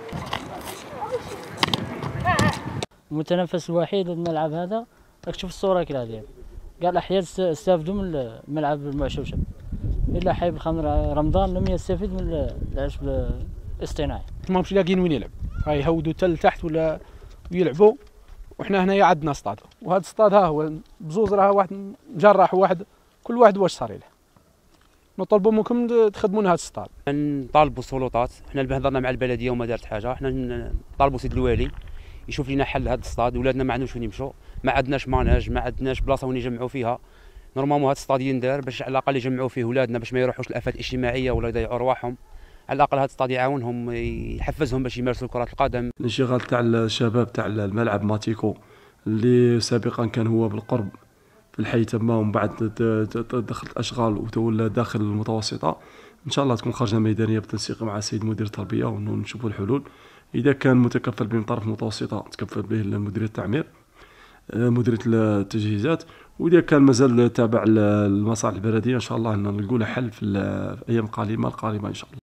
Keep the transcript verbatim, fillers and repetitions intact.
المتنفس الوحيد للملعب هذا راك تشوف الصوره كلا ديال كاع الاحياء استافدوا من الملعب المعشوشب، الا حي بالخمر رمضان لم يستفيد من العشب الاصطناعي. ما مش لاقيين وين يلعب، هاي يهودوا تل تحت ولا ويلعبوا، وحنا هنايا عندنا اصطاد، وهذا الاصطاد ها هو بزوز راه واحد مجرح وواحد كل واحد واش صار له. نطلبوا منكم تخدمونا هذا الاصطاد. نطالبوا السلطات، حنا هضرنا مع البلديه وما دارت حاجه، حنا نطالبوا سيد الوالي يشوف لنا حل هذا الاصطاد، ولادنا ما عندهمش وين يمشوا، ما عندناش ماناج، ما عندناش بلاصه وين يجمعوا فيها. نورمالمون هذا الاصطاد يندار باش على الاقل يجمعوا فيه ولادنا باش ما يروحوش الافات الاجتماعيه ولا يضيعوا ارواحهم. على الاقل هذا الاصطاد يعاونهم يحفزهم باش يمارسوا كره القدم. الانشغال تاع الشباب تاع الملعب ماتيكو اللي سابقا كان هو بالقرب في الحي تما، ومن بعد دخلت اشغال وتولى داخل المتوسطه، ان شاء الله تكون خرجه ميدانيه بالتنسيق مع السيد مدير التربيه ونشوفوا الحلول. اذا كان متكفل به من طرف المتوسطه تكفل به مديريه التعمير، مديريه التجهيزات، واذا كان مازال تابع المصالح البلديه ان شاء الله نلقوا له حل في الايام القادمه القادمه ان شاء الله.